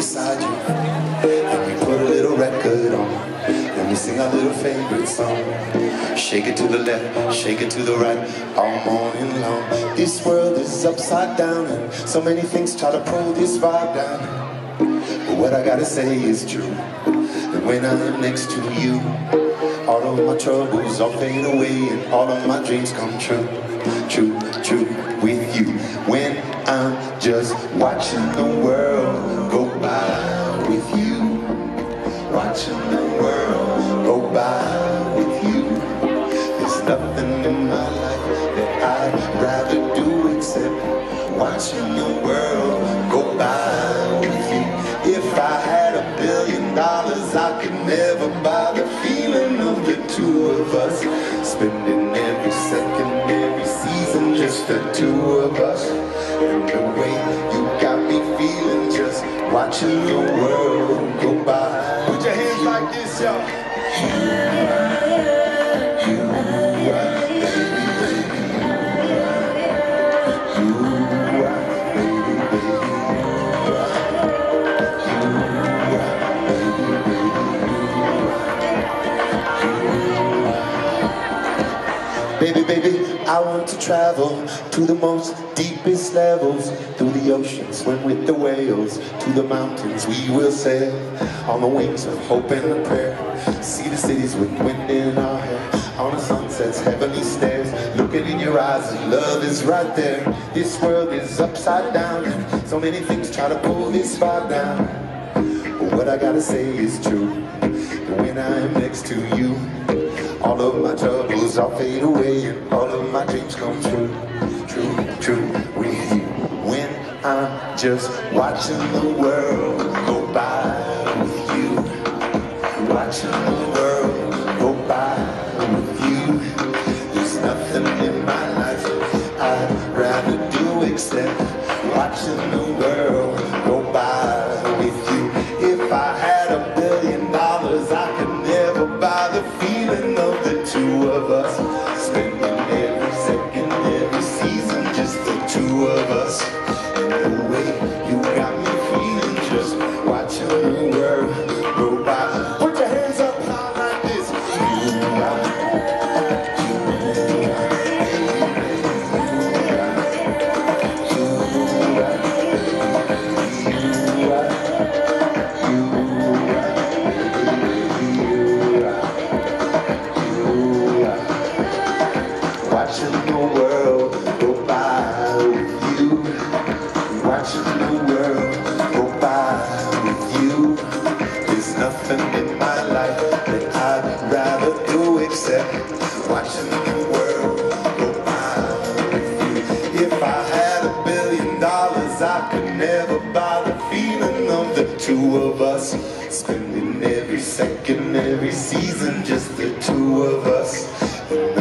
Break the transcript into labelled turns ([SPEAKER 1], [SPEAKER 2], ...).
[SPEAKER 1] beside you, and we put a little record on, and we sing our little favorite song. Shake it to the left, shake it to the right, all morning long. This world is upside down, and so many things try to pull this vibe down. But what I gotta say is true, and when I am next to you, all of my troubles all fade away, and all of my dreams come true. True, true with you. When I'm just watching the world go by with you, watching the world go by with you. There's nothing in my life that I'd rather do except watching the world go by with you. If I had $1 billion, I could never buy the feeling of the two of us, spending every second, every season, just the two of us. And the way you got me feeling, just watching the world go by. Put your hands like this, y'all. Baby, baby, I want to travel to the most deepest levels, through the ocean, swim with the whales, to the mountains we will sail, on the wings of hope and prayer. See the cities with wind in our hair, on the sunset's heavenly stairs, looking in your eyes and love is right there. This world is upside down, and so many things try to pull this vibe down. But what I gotta say is true, when I am next to you, all of my troubles all fade away, and all of my dreams come true. True, true with you. When I'm just watching the world go by with you, watching the world go by with you. There's nothing in my life I'd rather do except watching the world go by with you. If I had $1 billion, I could never buy the feeling of the two of us, spending every second, every season, just the two of us. And the way you got me feeling, just watching the world go by. Put your hands up high like this. Watching the world go by with you, watching the world go by with you. There's nothing in my life that I'd rather do except watching the world go by with you. If I had $1 billion, I could never buy the feeling of the two of us, spending every second, every season, just the two of us.